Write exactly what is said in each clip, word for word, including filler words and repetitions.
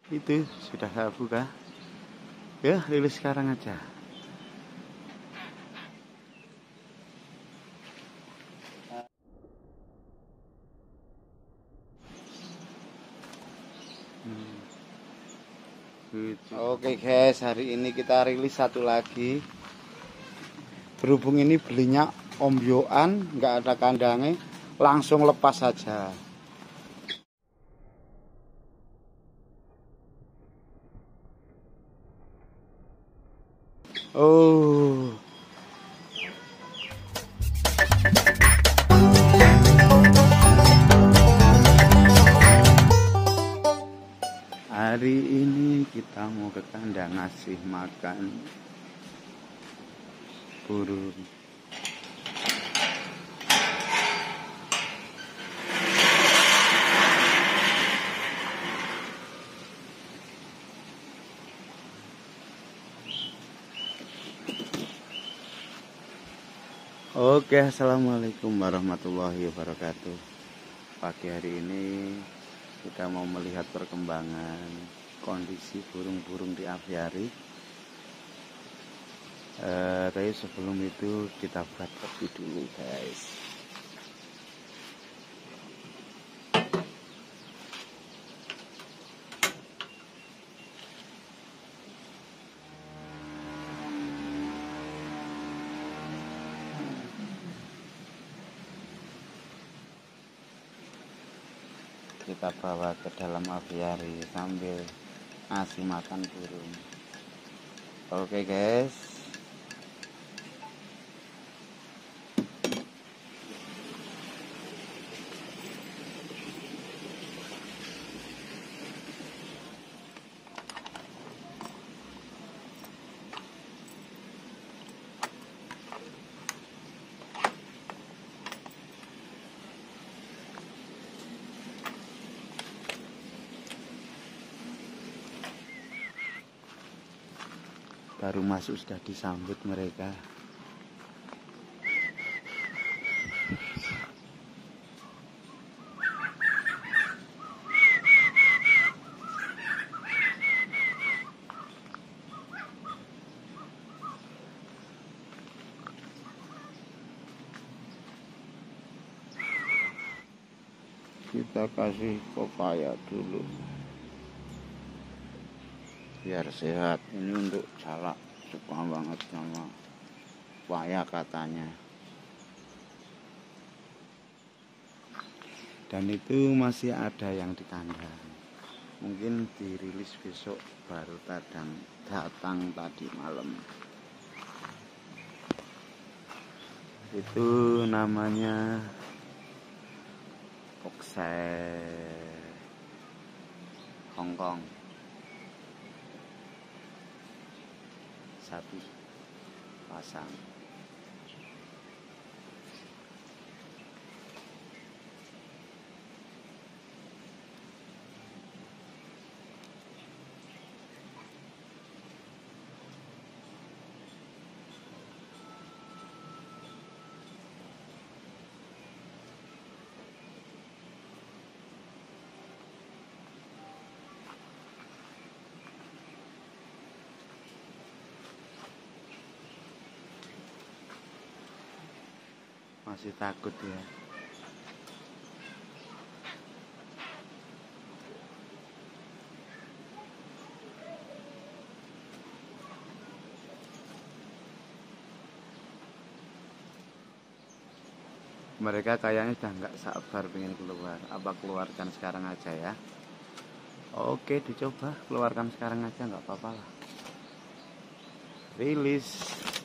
Itu sudah saya buka. Ya, rilis sekarang aja. Hmm. Oke guys, hari ini kita rilis satu lagi. Berhubung ini belinya ombyoan, nggak ada kandangnya, langsung lepas saja. Oh, hari ini kita mau ke kandang ngasih makan burung. Oke, assalamualaikum warahmatullahi wabarakatuh. Pagi hari ini kita mau melihat perkembangan kondisi burung-burung di aviari. Eh, tapi sebelum itu kita buat kopi dulu, guys. Kita bawa ke dalam aviari sambil ngasih makan burung. Oke guys, baru masuk sudah disambut mereka. Kita kasih pepaya dulu biar sehat. Ini untuk salak, suka banget sama pepaya katanya. Dan itu masih ada yang di kandang, mungkin dirilis besok, baru tadang datang tadi malam. Itu namanya Oksai Hongkong, satu pasang. Masih takut ya. Mereka kayaknya udah nggak sabar pengen keluar. Apa keluarkan sekarang aja ya? Oke, dicoba keluarkan sekarang aja, nggak apa-apa lah. Rilis.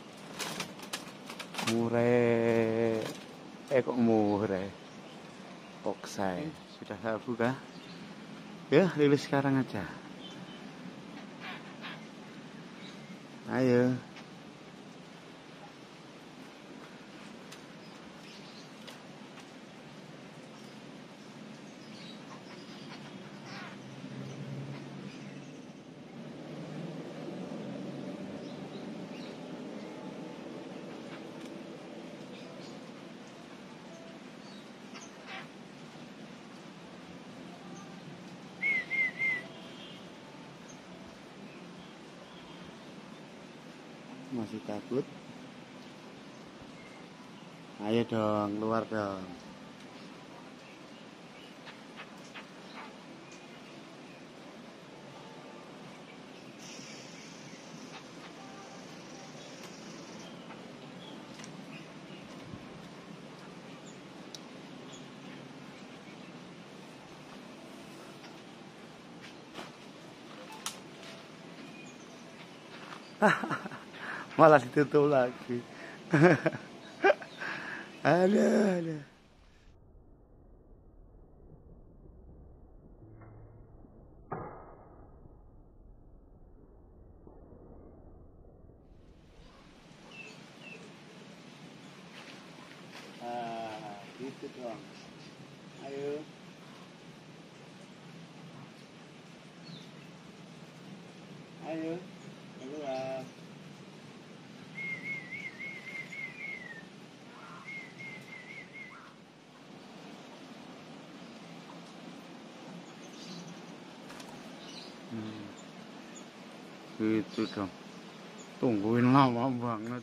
Mureh. Eh kok mureh? Oksai sudah saya buka. Ya, rilis sekarang aja. Ayo. Masih takut? Ayo dong, keluar dong. Malah ditutup lagi. Ada, ada. Ah, gitu dong. Ayo. Ayo, keluar. Hmm. Gitu dong. Tungguin lama banget.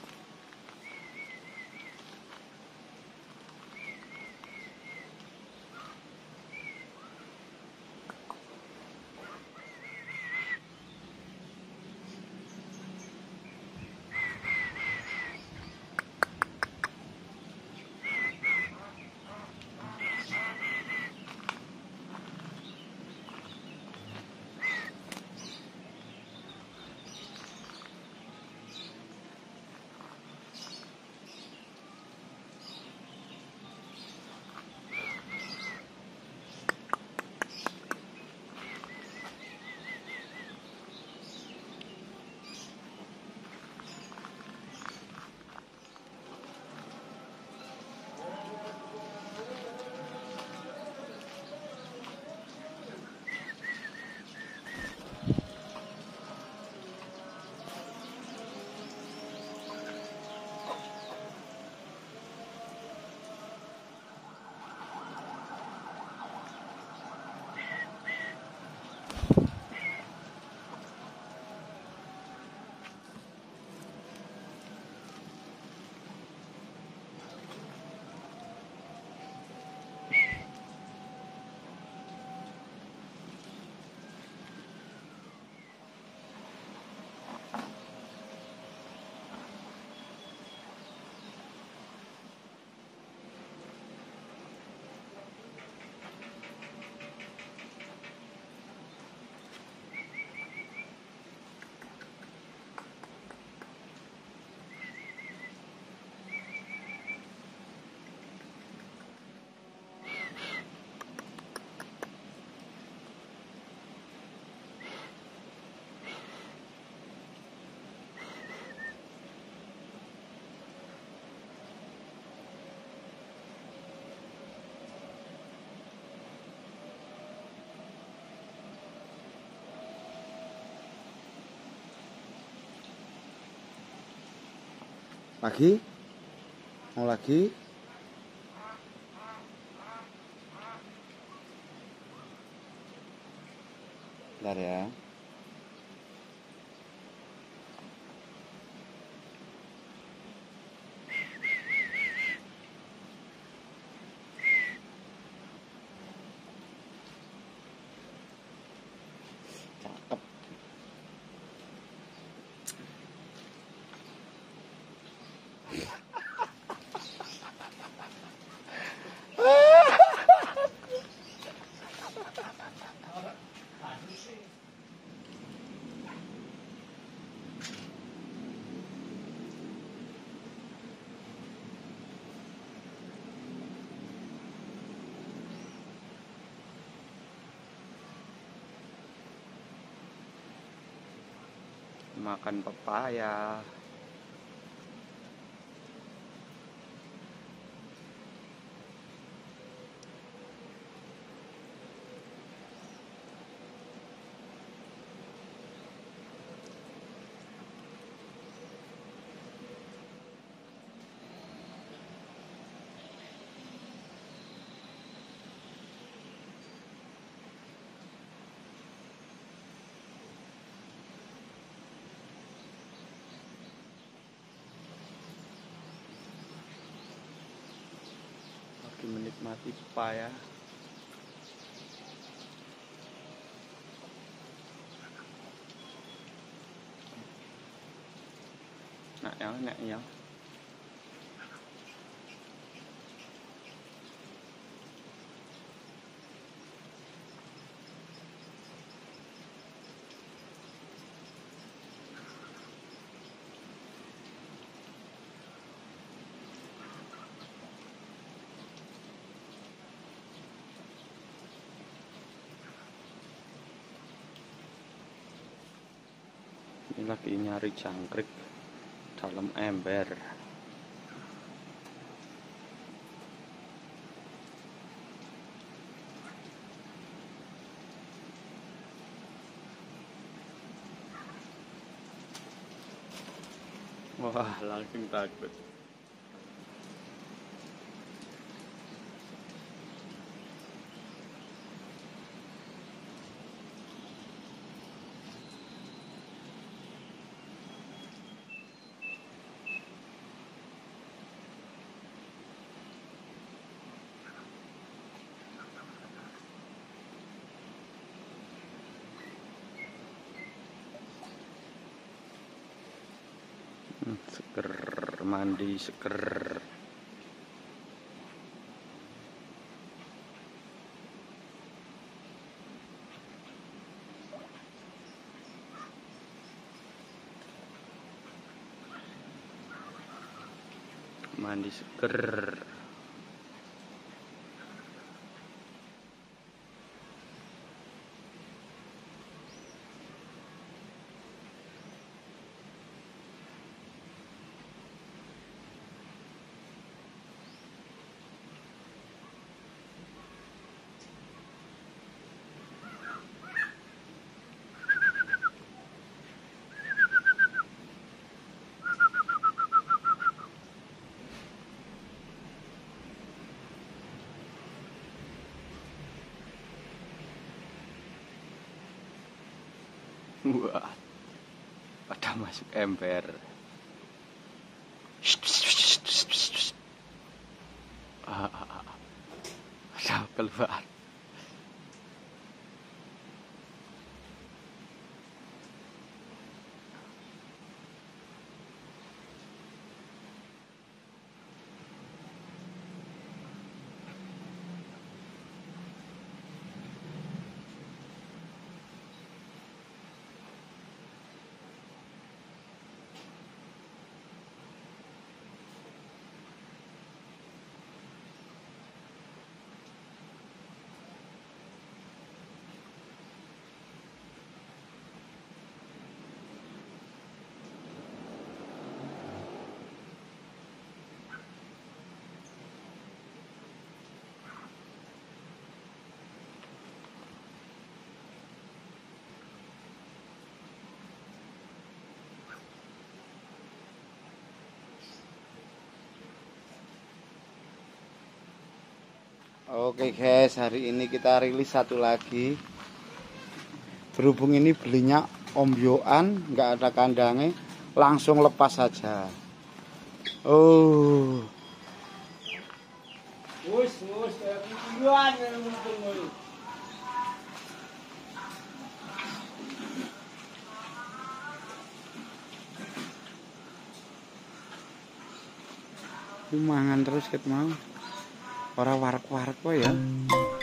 Lagi? Mau lagi? Bentar ya. Cakep. Makan pepaya. mati paya. Nak yang nak yang ini lagi nyari jangkrik dalam ember. Wah, langsung takut. Hmm, seger, mandi seger. Mandi seger. Wah, pada masuk ember. Ah, ah, ah. Ada keluar. Oke guys, hari ini kita rilis satu lagi. Berhubung ini belinya ombyoan, nggak ada kandangnya, langsung lepas saja. Oh. Wus, wus, videoan yang untung. Mangan terus ket mau. Ora warak-warak kok ya.